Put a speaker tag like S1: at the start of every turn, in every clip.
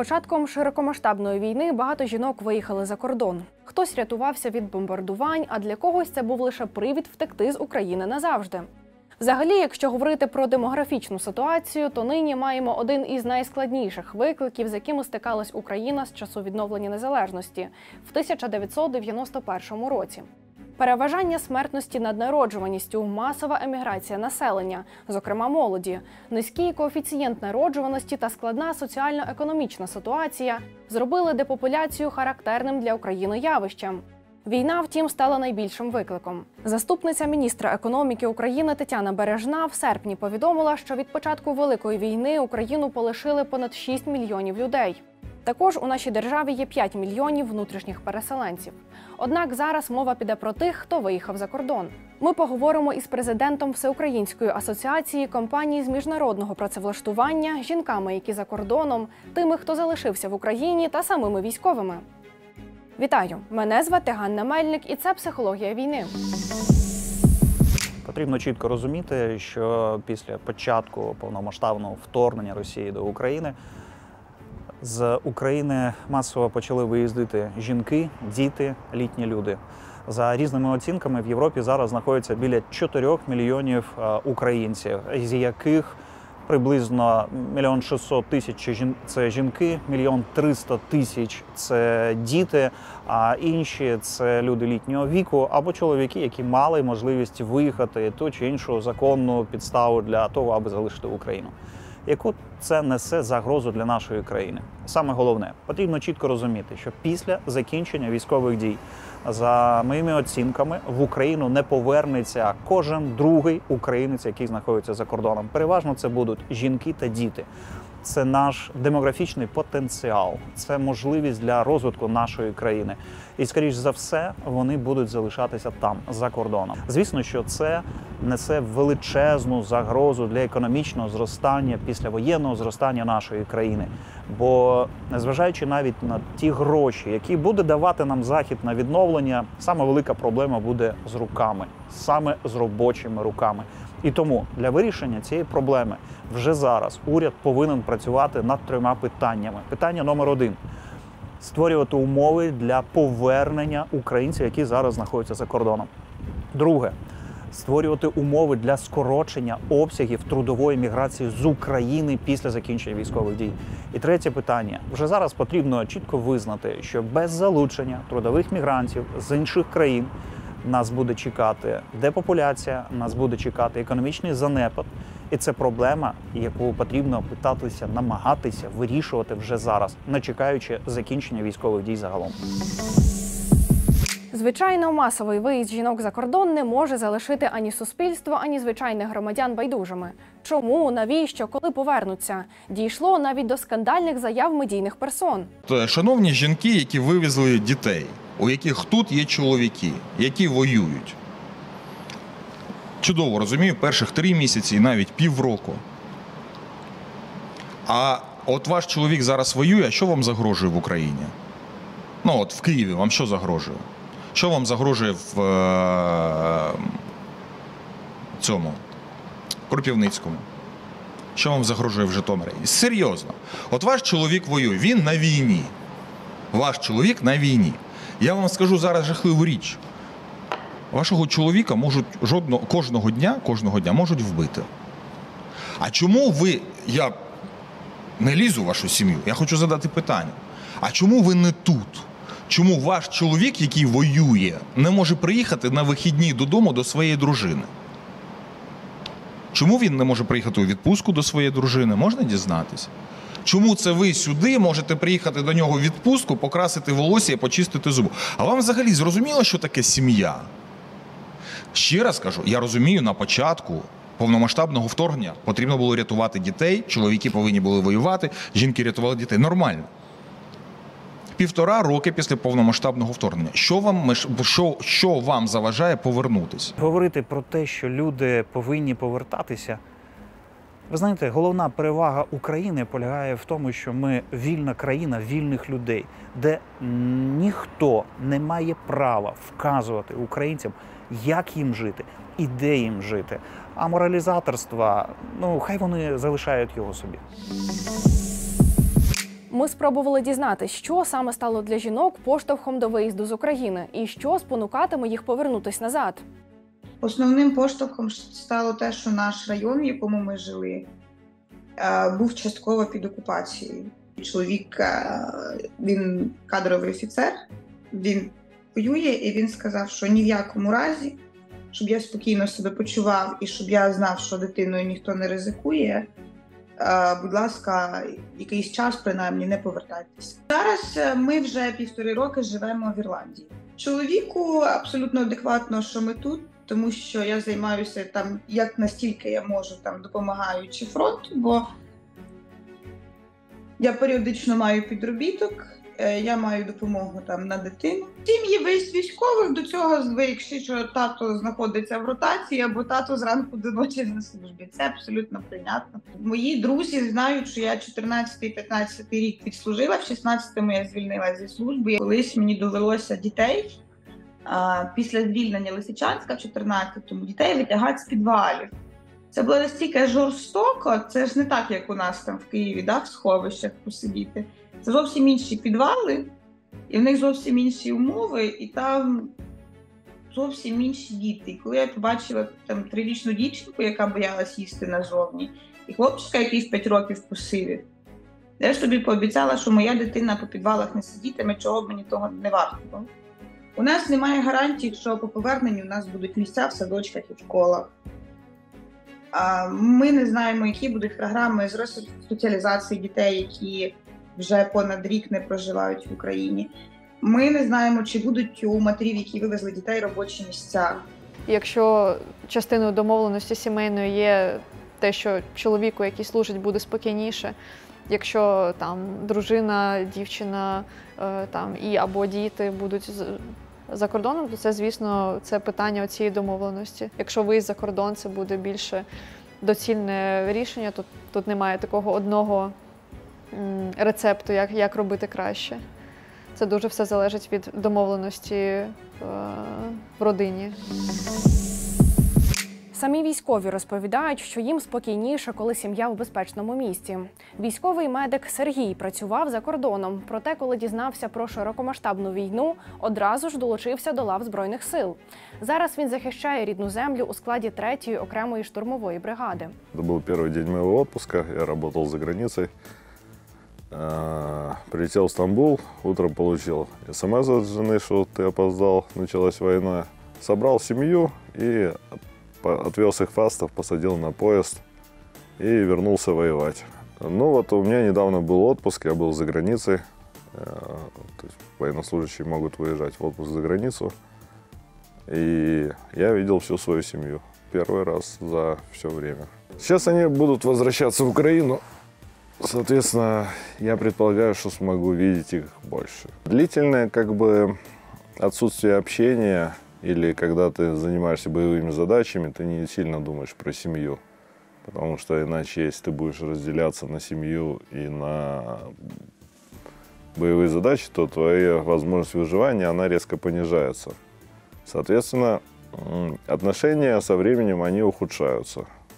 S1: початком широкомасштабної війни багато жінок виїхали за кордон. Хтось рятувався від бомбардувань, а для когось це був лише привід втекти з України назавжди. Взагалі, якщо говорити про демографічну ситуацію, то нині маємо один із найскладніших викликів, з якими стикалась Україна з часу відновлення незалежності в 1991 році. Переважання смертності над народжуваністю, масова еміграція населення, зокрема молоді, низький коефіцієнт народжуваності та складна соціально-економічна ситуація зробили депопуляцію характерним для України явищем. Війна, втім, стала найбільшим викликом. Заступниця міністра економіки України Тетяна Бережна в серпні повідомила, що від початку Великої війни Україну полишили понад 6 мільйонів людей. Також у нашій державі є 5 мільйонів внутрішніх переселенців. Однак зараз мова піде про тих, хто виїхав за кордон. Ми поговоримо із президентом Всеукраїнської асоціації компаній з міжнародного працевлаштування, жінками, які за кордоном, тими, хто залишився в Україні, та самими військовими. Вітаю! Мене звати Ганна Мельник, і це «Психологія війни».
S2: Потрібно чітко розуміти, що після початку повномасштабного вторгнення Росії до України з України масово почали виїздити жінки, діти, літні люди. За різними оцінками в Європі зараз знаходиться біля 4 мільйонів українців, з яких приблизно 1 600 000 – це жінки, 1 300 000 – це діти, а інші – це люди літнього віку або чоловіки, які мали можливість виїхати ту чи іншу законну підставу для того, аби залишити Україну. Яку це несе загрозу для нашої країни? Саме головне, потрібно чітко розуміти, що після закінчення військових дій, за моїми оцінками, в Україну не повернеться кожен другий українець, який знаходиться за кордоном. Переважно це будуть жінки та діти. Це наш демографічний потенціал, це можливість для розвитку нашої країни. І, скоріш за все, вони будуть залишатися там, за кордоном. Звісно, що це несе величезну загрозу для економічного зростання, післявоєнного зростання нашої країни. Бо, незважаючи навіть на ті гроші, які буде давати нам Захід на відновлення, саме велика проблема буде з руками, саме з робочими руками. І тому для вирішення цієї проблеми вже зараз уряд повинен працювати над 3 питаннями. Питання номер 1 – створювати умови для повернення українців, які зараз знаходяться за кордоном. Друге – створювати умови для скорочення обсягів трудової міграції з України після закінчення військових дій. І третє питання – вже зараз потрібно чітко визнати, що без залучення трудових мігрантів з інших країн нас буде чекати депопуляція, нас буде чекати економічний занепад. І це проблема, яку потрібно намагатися вирішувати вже зараз, не чекаючи закінчення військових дій загалом.
S1: Звичайно, масовий виїзд жінок за кордон не може залишити ані суспільство, ані звичайних громадян байдужими. Чому, навіщо, коли повернуться? Дійшло навіть до скандальних заяв медійних персон.
S3: Шановні жінки, які вивезли дітей, у яких тут є чоловіки, які воюють. Чудово розумію, перших 3 місяці і навіть півроку. А от ваш чоловік зараз воює, а що вам загрожує в Україні? Ну от в Києві вам що загрожує? Що вам загрожує в цьому Кропивницькому? Що вам загрожує в Житомирі? Серйозно. От ваш чоловік воює, він на війні. Ваш чоловік на війні. Я вам скажу зараз жахливу річ. Вашого чоловіка можуть кожного дня можуть вбити. А чому ви, я не лізу в вашу сім'ю, я хочу задати питання. А чому ви не тут? Чому ваш чоловік, який воює, не може приїхати на вихідні додому до своєї дружини? Чому він не може приїхати у відпустку до своєї дружини? Можна дізнатися? Чому це ви сюди можете приїхати до нього у відпустку, покрасити волосся і почистити зуби? А вам взагалі зрозуміло, що таке сім'я? Ще раз кажу, я розумію, на початку повномасштабного вторгнення потрібно було рятувати дітей, чоловіки повинні були воювати, жінки рятували дітей. Нормально. 1,5 роки після повномасштабного вторгнення. Що вам заважає повернутися?
S2: Говорити про те, що люди повинні повертатися. Ви знаєте, головна перевага України полягає в тому, що ми вільна країна вільних людей, де ніхто не має права вказувати українцям, як їм жити і де їм жити. А моралізаторства, хай вони залишають його собі.
S1: Ми спробували дізнатися, що саме стало для жінок поштовхом до виїзду з України і що спонукатиме їх повернутись назад.
S4: Основним поштовхом стало те, що наш район, в якому ми жили, був частково під окупацією. Чоловік, він кадровий офіцер, він воює, і він сказав, що ні в якому разі, щоб я спокійно себе почував і щоб я знав, що дитиною ніхто не ризикує, будь ласка, якийсь час, принаймні, не повертайтеся. Зараз ми вже 1,5 роки живемо в Ірландії. Чоловіку абсолютно адекватно, що ми тут, тому що я займаюся там, як настільки я можу, там, допомагаючи фронту, бо я періодично маю підробіток, я маю допомогу там на дитину. Сім'ї весь військових до цього звикші, що тато знаходиться в ротації або тато зранку до ночі на службі. Це абсолютно прийнятно. Мої друзі знають, що я 14-15 рік відслужила, в 16-му я звільнилася зі служби. Колись мені довелося дітей після звільнення Лисичанська в 14-му дітей витягати з підвалів. Це було настільки жорстоко, це ж не так, як у нас там в Києві, да, в сховищах посидіти. Це зовсім інші підвали, і в них зовсім інші умови, і там зовсім інші діти. І коли я побачила там 3-річну дівчинку, яка боялась їсти назовні, і хлопчика якийсь 5 років посивів, я ж тобі пообіцяла, що моя дитина по підвалах не сидітиме, чого б мені того не варто було. У нас немає гарантій, що по поверненню у нас будуть місця в садочках і в школах. Ми не знаємо, які будуть програми з ресоціалізації дітей, які вже понад рік не проживають в Україні. Ми не знаємо, чи будуть у матерів, які вивезли дітей, робочі місця.
S5: Якщо частиною домовленості сімейної є те, що чоловіку, який служить, буде спокійніше, якщо там дружина, дівчина там, і або діти будуть за кордоном, то це, звісно, це питання цієї домовленості. Якщо виїзд за кордон, це буде більше доцільне рішення, то тут немає такого одного рецепту, як робити краще. Це дуже все залежить від домовленості в родині.
S1: Самі військові розповідають, що їм спокійніше, коли сім'я у безпечному місці. Військовий медик Сергій працював за кордоном, проте, коли дізнався про широкомасштабну війну, одразу ж долучився до лав Збройних сил. Зараз він захищає рідну землю у складі 3-ї окремої штурмової бригади.
S6: Це був перший день моєго відпустку, я працював за границею. Прилетел в Стамбул, утром получил СМС от жены, что ты опоздал, началась война. Собрал семью и отвез их в Фастов, посадил на поезд и вернулся воевать. Ну вот у меня недавно был отпуск, я был за границей. То есть военнослужащие могут выезжать в отпуск за границу. И я видел всю свою семью. Первый раз за все время. Сейчас они будут возвращаться в Украину. Соответственно, я предполагаю, что смогу видеть их больше. Длительное отсутствие общения или когда ты занимаешься боевыми задачами, ты не сильно думаешь про семью. Потому что иначе, если ты будешь разделяться на семью и на боевые задачи, то твоя возможность выживания, она резко понижается. Соответственно, отношения со временем, они ухудшаются.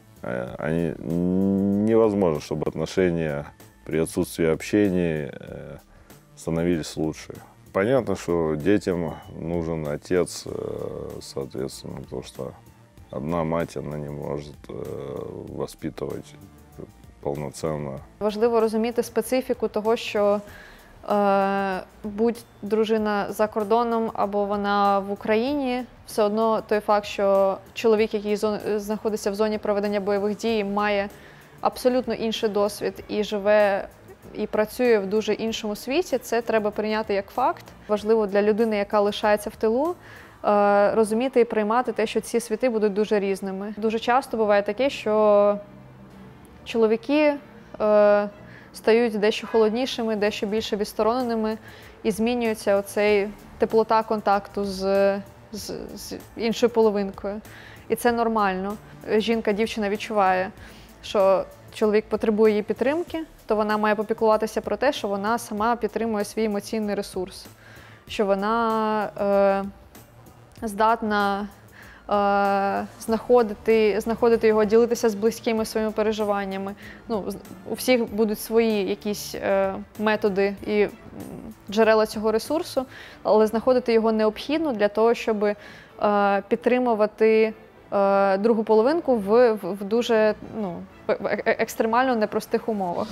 S6: Невозможно, чтобы отношения при отсутствии общения становились лучше. Понятно, что детям нужен отец, соответственно, потому что одна мать, она не может воспитывать повноцінно.
S5: Важливо розуміти специфіку того, що будь дружина за кордоном або вона в Україні, все одно той факт, що чоловік, який знаходиться в зоні проведення бойових дій, має абсолютно інший досвід і живе і працює в дуже іншому світі, це треба прийняти як факт. Важливо для людини, яка лишається в тилу, розуміти і приймати те, що ці світи будуть дуже різними. Дуже часто буває таке, що чоловіки стають дещо холоднішими, дещо більше відстороненими, і змінюється оцей теплота контакту з іншою половинкою. І це нормально. Жінка, дівчина відчуває, що чоловік потребує її підтримки, то вона має попіклуватися про те, що вона сама підтримує свій емоційний ресурс, що вона здатна знаходити його, ділитися з близькими своїми переживаннями. Ну, у всіх будуть свої якісь методи і джерела цього ресурсу, але знаходити його необхідно для того, щоб підтримувати другу половинку в дуже екстремально непростих умовах.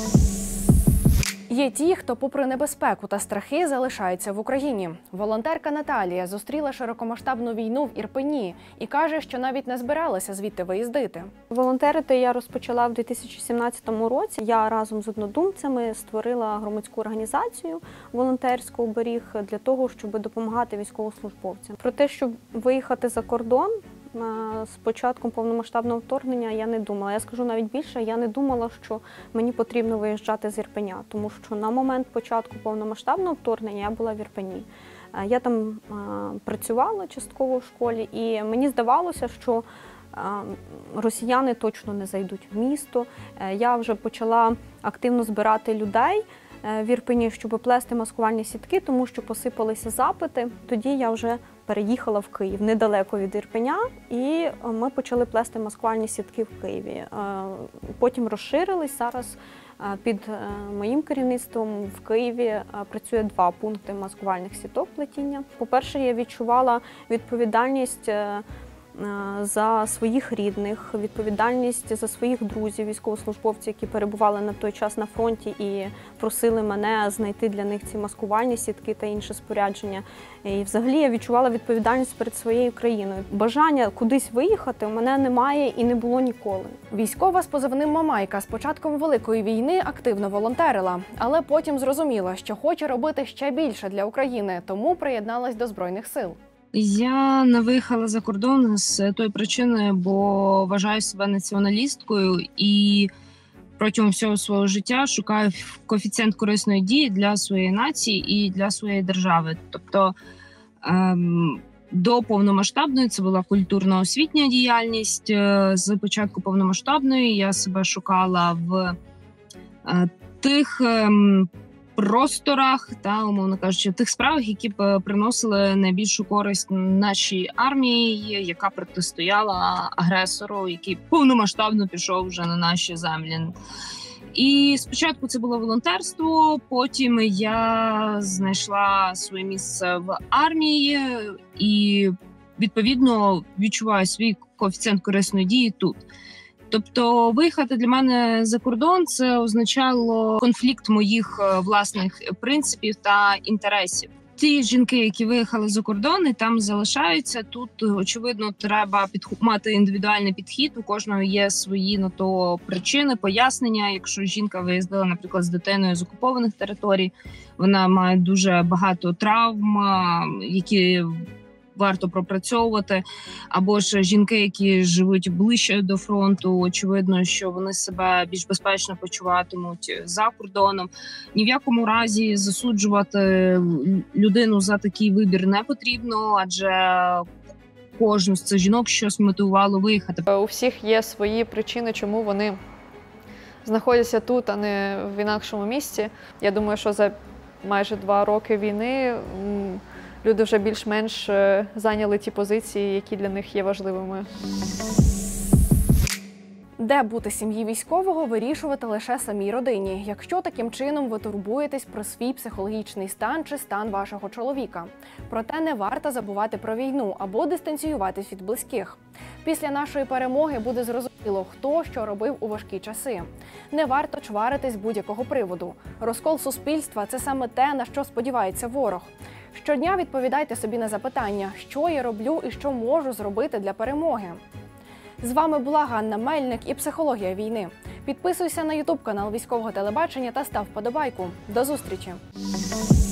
S1: Є ті, хто попри небезпеку та страхи залишається в Україні. Волонтерка Наталія зустріла широкомасштабну війну в Ірпені і каже, що навіть не збиралася звідти виїздити.
S7: Волонтерити я розпочала в 2017 році. Я разом з однодумцями створила громадську організацію волонтерську «Оберіг» для того, щоб допомагати військовослужбовцям. Про те, щоб виїхати за кордон, з початком повномасштабного вторгнення я не думала. Я скажу навіть більше, я не думала, що мені потрібно виїжджати з Ірпеня, тому що на момент початку повномасштабного вторгнення я була в Ірпені. Я там працювала частково в школі, і мені здавалося, що росіяни точно не зайдуть в місто. Я вже почала активно збирати людей в Ірпені, щоб плести маскувальні сітки, тому що посипалися запити. Тоді я вже переїхала в Київ, недалеко від Ірпеня, і ми почали плести маскувальні сітки в Києві. Потім розширились. Зараз під моїм керівництвом в Києві працює 2 пункти маскувальних сіток плетіння. По-перше, я відчувала відповідальність за своїх рідних, відповідальність за своїх друзів, військовослужбовців, які перебували на той час на фронті і просили мене знайти для них ці маскувальні сітки та інше спорядження. І взагалі я відчувала відповідальність перед своєю країною. Бажання кудись виїхати у мене немає і не було ніколи.
S1: Військова з позивним Мамайка з початком Великої війни активно волонтерила, але потім зрозуміла, що хоче робити ще більше для України, тому приєдналась до Збройних сил.
S8: Я не виїхала за кордон з тої причини, бо вважаю себе націоналісткою і протягом всього свого життя шукаю коефіцієнт корисної дії для своєї нації і для своєї держави. Тобто до повномасштабної це була культурно-освітня діяльність. З початку повномасштабної я себе шукала в тих просторах та, умовно кажучи, тих справах, які б приносили найбільшу користь нашій армії, яка протистояла агресору, який повномасштабно пішов вже на наші землі. І спочатку це було волонтерство, потім я знайшла своє місце в армії і, відповідно, відчуваю свій коефіцієнт корисної дії тут. Тобто виїхати для мене за кордон – це означало конфлікт моїх власних принципів та інтересів. Ті жінки, які виїхали за кордон і там залишаються, тут, очевидно, треба мати індивідуальний підхід. У кожного є свої на то причини, пояснення. Якщо жінка виїздила, наприклад, з дитиною з окупованих територій, вона має дуже багато травм, які варто пропрацьовувати, або ж жінки, які живуть ближче до фронту, очевидно, що вони себе більш безпечно почуватимуть за кордоном. Ні в якому разі засуджувати людину за такий вибір не потрібно, адже кожну з цих жінок щось мотивувало виїхати.
S5: У всіх є свої причини, чому вони знаходяться тут, а не в інакшому місці. Я думаю, що за майже 2 роки війни люди вже більш-менш зайняли ті позиції, які для них є важливими.
S1: Де бути сім'ї військового, вирішувати лише самій родині, якщо таким чином ви турбуєтесь про свій психологічний стан чи стан вашого чоловіка. Проте не варто забувати про війну або дистанціюватись від близьких. Після нашої перемоги буде зрозуміло, хто що робив у важкі часи. Не варто чваритись з будь-якого приводу. Розкол суспільства – це саме те, на що сподівається ворог. Щодня відповідайте собі на запитання, що я роблю і що можу зробити для перемоги. З вами була Ганна Мельник і «Психологія війни». Підписуйся на YouTube канал Військового телебачення та став вподобайку. До зустрічі!